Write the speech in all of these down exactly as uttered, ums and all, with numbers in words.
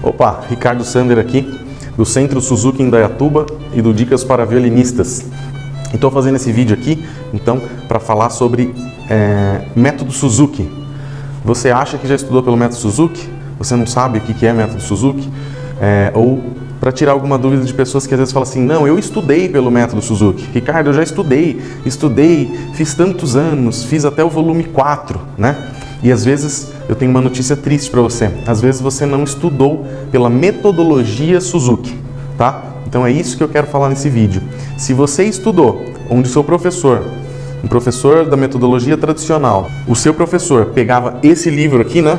Opa, Ricardo Sander aqui, do Centro Suzuki Indaiatuba e do Dicas para Violinistas. Estou fazendo esse vídeo aqui, então, para falar sobre é, método Suzuki. Você acha que já estudou pelo método Suzuki? Você não sabe o que é método Suzuki? É, ou para tirar alguma dúvida de pessoas que às vezes falam assim, não, eu estudei pelo método Suzuki. Ricardo, eu já estudei, estudei, fiz tantos anos, fiz até o volume quatro, né? E às vezes eu tenho uma notícia triste para você. Às vezes você não estudou pela metodologia Suzuki, tá? Então é isso que eu quero falar nesse vídeo. Se você estudou, onde o seu professor, um professor da metodologia tradicional, o seu professor pegava esse livro aqui, né?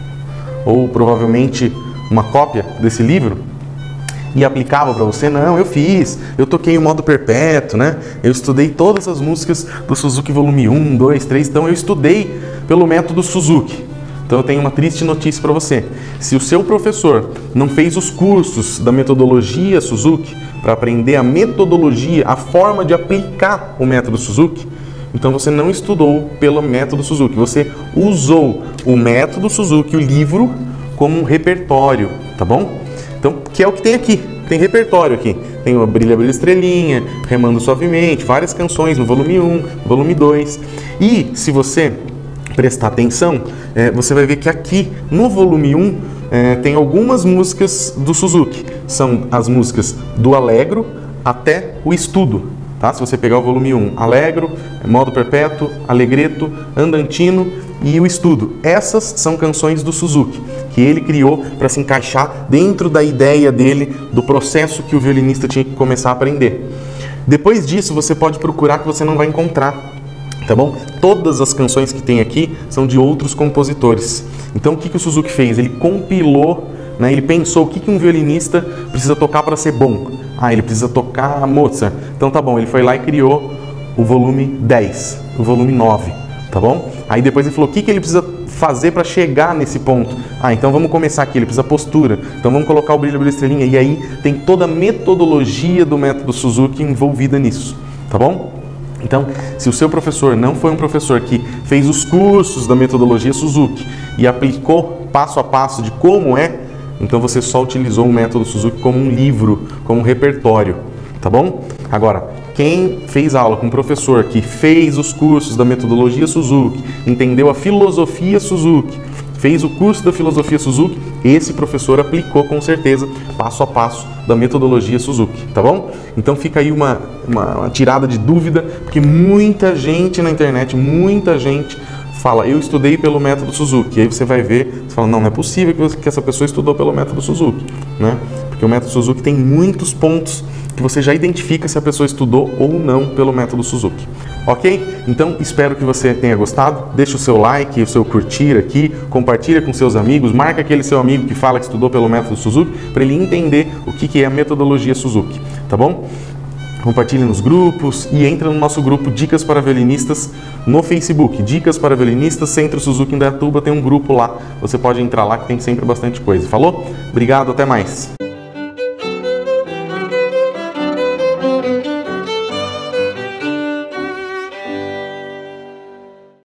Ou provavelmente uma cópia desse livro e aplicava para você, não, eu fiz, eu toquei o modo perpétuo, né? Eu estudei todas as músicas do Suzuki volume um, dois, três, então eu estudei pelo método Suzuki. Então eu tenho uma triste notícia para você. Se o seu professor não fez os cursos da metodologia Suzuki para aprender a metodologia, a forma de aplicar o método Suzuki, então você não estudou pelo método Suzuki. Você usou o método Suzuki, o livro, como um repertório, tá bom? Então, que é o que tem aqui. Tem repertório aqui. Tem o Brilha, Brilha, Estrelinha, Remando Suavemente, várias canções no volume um, volume dois. E se você prestar atenção, é, você vai ver que aqui no volume um é, tem algumas músicas do Suzuki. São as músicas do Allegro até o Estudo. Tá? Se você pegar o volume um, Allegro, Modo Perpétuo, Allegretto, Andantino e o Estudo. Essas são canções do Suzuki, que ele criou para se encaixar dentro da ideia dele, do processo que o violinista tinha que começar a aprender. Depois disso, você pode procurar que você não vai encontrar, tá bom? Todas as canções que tem aqui são de outros compositores. Então, o que, que o Suzuki fez? Ele compilou, né? Ele pensou o que, que um violinista precisa tocar para ser bom. Ah, ele precisa tocar Mozart. Então, tá bom, ele foi lá e criou o volume dez, o volume nove, tá bom? Aí depois ele falou o que, que ele precisa fazer para chegar nesse ponto. Ah, então vamos começar aqui, ele precisa postura. Então vamos colocar o Brilha, Brilha, Estrelinha. E aí tem toda a metodologia do método Suzuki envolvida nisso, tá bom? Então, se o seu professor não foi um professor que fez os cursos da metodologia Suzuki e aplicou passo a passo de como é, então você só utilizou o método Suzuki como um livro, como um repertório, tá bom? Agora, quem fez aula com um professor que fez os cursos da metodologia Suzuki, entendeu a filosofia Suzuki, fez o curso da filosofia Suzuki, esse professor aplicou com certeza passo a passo da metodologia Suzuki, tá bom? Então fica aí uma, uma, uma tirada de dúvida, porque muita gente na internet, muita gente fala, eu estudei pelo método Suzuki. E aí você vai ver, você fala, não, não é possível que, você, que essa pessoa estudou pelo método Suzuki, né? Porque o método Suzuki tem muitos pontos que você já identifica se a pessoa estudou ou não pelo método Suzuki. Ok? Então, espero que você tenha gostado. Deixa o seu like, o seu curtir aqui, compartilha com seus amigos, marca aquele seu amigo que fala que estudou pelo método Suzuki, para ele entender o que é a metodologia Suzuki, tá bom? Compartilhe nos grupos e entra no nosso grupo Dicas para Violinistas no Facebook. Dicas para Violinistas, Centro Suzuki Indaiatuba, tem um grupo lá. Você pode entrar lá que tem sempre bastante coisa. Falou? Obrigado, até mais!